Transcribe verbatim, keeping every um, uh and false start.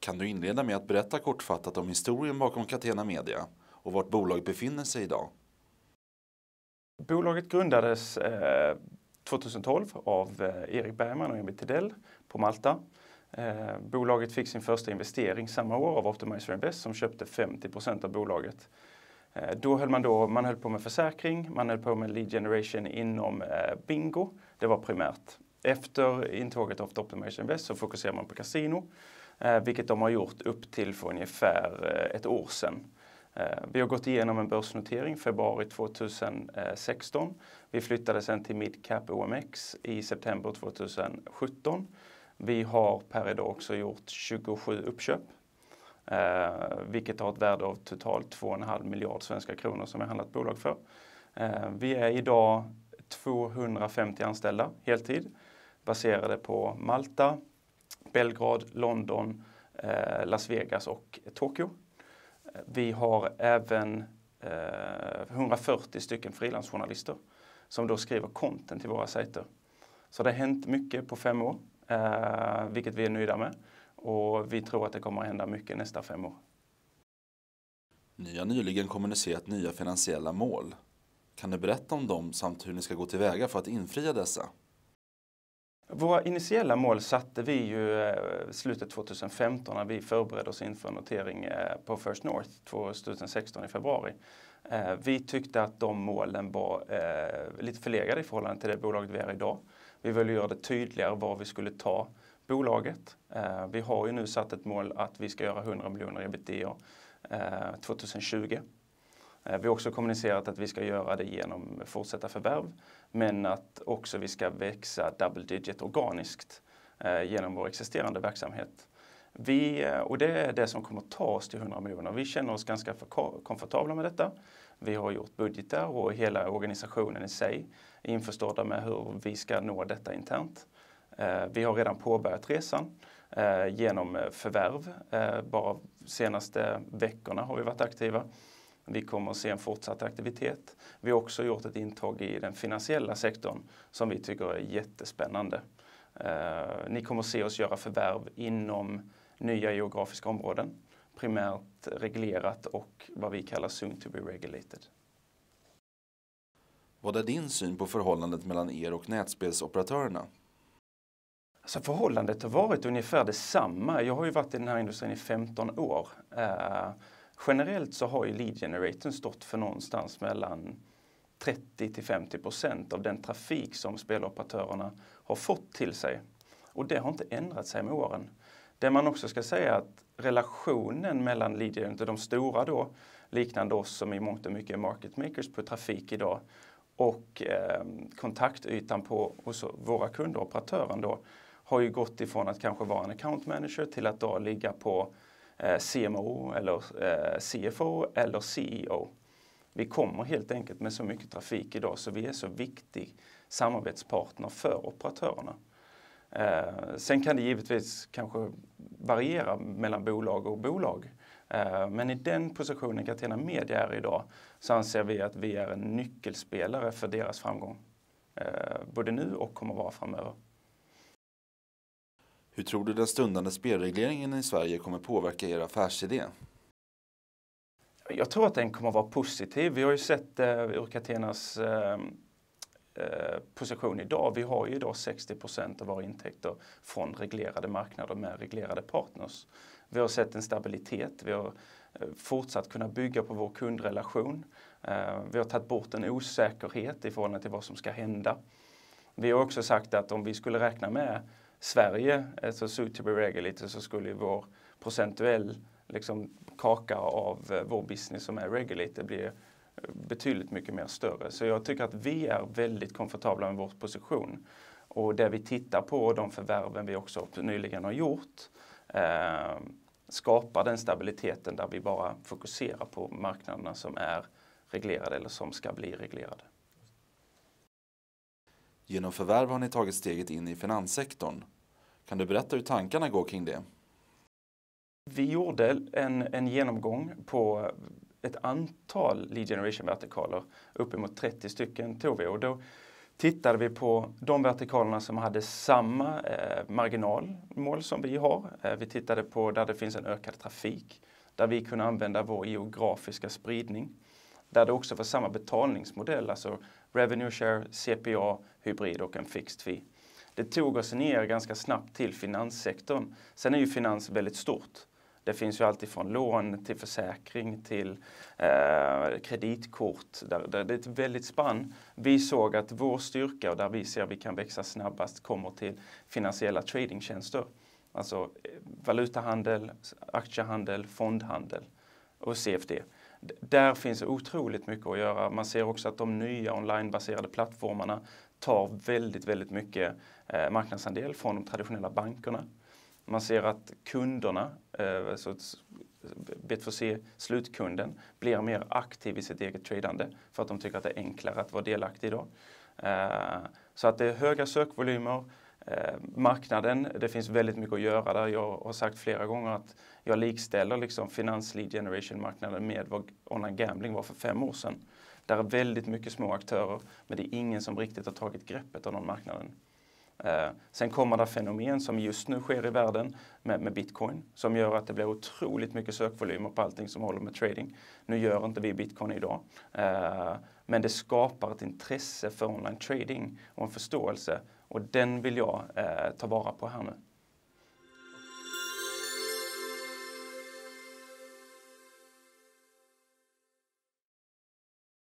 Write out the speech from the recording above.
Kan du inleda med att berätta kortfattat om historien bakom Catena Media och vart bolaget befinner sig idag? Bolaget grundades eh, tjugohundratolv av eh, Erik Bergman och Emil Tidell på Malta. Eh, bolaget fick sin första investering samma år av Optimizer Invest som köpte femtio procent av bolaget. Eh, då höll man, då, man höll på med försäkring, man höll på med lead generation inom eh, bingo. Det var primärt. Efter intåget av Optimizer Invest så fokuserar man på kasino, eh, vilket de har gjort upp till för ungefär eh, ett år sedan. Vi har gått igenom en börsnotering februari tjugohundrasexton. Vi flyttade sedan till Midcap O M X i september tjugosjutton. Vi har per idag också gjort tjugosju uppköp, eh, vilket har ett värde av totalt två komma fem miljard svenska kronor som vi har handlat bolag för. Eh, vi är idag tvåhundrafemtio anställda heltid, baserade på Malta, Belgrad, London, eh, Las Vegas och Tokyo. Vi har även eh, hundrafyrtio stycken frilansjournalister som då skriver content till våra sajter. Så det har hänt mycket på fem år, eh, vilket vi är nöjda med. Och vi tror att det kommer att hända mycket nästa fem år. Ni har nyligen kommunicerat nya finansiella mål. Kan du berätta om dem samt hur ni ska gå tillväga för att infria dessa? Våra initiella mål satte vi ju slutet tjugohundrafemton när vi förberedde oss inför en notering på First North tjugohundrasexton i februari. Vi tyckte att de målen var lite förlegade i förhållande till det bolaget vi är idag. Vi ville göra det tydligare var vi skulle ta bolaget. Vi har ju nu satt ett mål att vi ska göra hundra miljoner ebitda tjugotjugo. Vi har också kommunicerat att vi ska göra det genom fortsatta förvärv, men att också vi ska växa double digit organiskt eh, genom vår existerande verksamhet. Vi, och det är det som kommer att ta oss till hundra miljoner. Vi känner oss ganska komfortabla med detta. Vi har gjort budgetar och hela organisationen i sig är införstådda med hur vi ska nå detta internt. Eh, vi har redan påbörjat resan eh, genom förvärv. Eh, bara senaste veckorna har vi varit aktiva. Vi kommer att se en fortsatt aktivitet. Vi har också gjort ett intåg i den finansiella sektorn som vi tycker är jättespännande. Eh, ni kommer att se oss göra förvärv inom nya geografiska områden. Primärt reglerat och vad vi kallar soon to be regulated. Vad är din syn på förhållandet mellan er och nätspelsoperatörerna? Alltså förhållandet har varit ungefär detsamma. Jag har ju varit i den här industrin i femton år. Eh, Generellt så har ju lead generatorn stått för någonstans mellan trettio till femtio procent av den trafik som speloperatörerna har fått till sig. Och det har inte ändrat sig med åren. Det man också ska säga är att relationen mellan lead generator, de stora då, liknande oss som i mångt och mycket är market makers på trafik idag, och eh, kontaktytan på hos våra kunder och operatören då, har ju gått ifrån att kanske vara en account manager till att då ligga på C M O eller C F O eller C E O. Vi kommer helt enkelt med så mycket trafik idag så vi är så viktig samarbetspartner för operatörerna. Sen kan det givetvis kanske variera mellan bolag och bolag. Men i den positionen Catena Media är idag så anser vi att vi är en nyckelspelare för deras framgång. Både nu och kommer vara framöver. Hur tror du den stundande spelregleringen i Sverige kommer påverka er affärsidé? Jag tror att den kommer att vara positiv. Vi har ju sett eh, ur Catenas eh, position idag. Vi har ju idag sextio procent av våra intäkter från reglerade marknader med reglerade partners. Vi har sett en stabilitet. Vi har eh, fortsatt kunna bygga på vår kundrelation. Eh, vi har tagit bort en osäkerhet i förhållande till vad som ska hända. Vi har också sagt att om vi skulle räkna med Sverige, alltså soon to be regulated, så skulle vår procentuell liksom, kaka av vår business som är regulated bli betydligt mycket mer större. Så jag tycker att vi är väldigt komfortabla med vår position. Och det vi tittar på, de förvärven vi också nyligen har gjort, eh, skapar den stabiliteten där vi bara fokuserar på marknaderna som är reglerade eller som ska bli reglerade. Genom förvärv har ni tagit steget in i finanssektorn. Kan du berätta hur tankarna går kring det? Vi gjorde en, en genomgång på ett antal lead generation vertikaler, uppemot trettio stycken tog vi. Och då Tittade vi på de vertikalerna som hade samma eh, marginalmål som vi har. Eh, vi tittade på där det finns en ökad trafik. Där vi kunde använda vår geografiska spridning. Där det också var samma betalningsmodell. Alltså revenue share, C P A, hybrid och en fixed fee. Det tog oss ner ganska snabbt till finanssektorn. Sen är ju finans väldigt stort. Det finns ju alltid från lån till försäkring till eh, kreditkort. Där, där det är ett väldigt spann. Vi såg att vår styrka och där vi ser att vi kan växa snabbast kommer till finansiella tradingtjänster. Alltså valutahandel, aktiehandel, fondhandel och C F D. Där finns otroligt mycket att göra. Man ser också att de nya onlinebaserade plattformarna tar väldigt, väldigt mycket eh, marknadsandel från de traditionella bankerna. Man ser att kunderna, eh, så B två C, slutkunden, blir mer aktiv i sitt eget tradande för att de tycker att det är enklare att vara delaktig idag. Eh, så att det är höga sökvolymer. Eh, marknaden, det finns väldigt mycket att göra där. Jag har sagt flera gånger att jag likställer liksom finans lead generation-marknaden med vad online gambling var för fem år sedan. Där är väldigt mycket små aktörer, men det är ingen som riktigt har tagit greppet av den marknaden. Eh, sen kommer det fenomen som just nu sker i världen med, med bitcoin som gör att det blir otroligt mycket sökvolymer på allting som håller med trading. Nu gör inte vi bitcoin idag, eh, men det skapar ett intresse för online trading och en förståelse, och den vill jag eh, ta vara på här nu.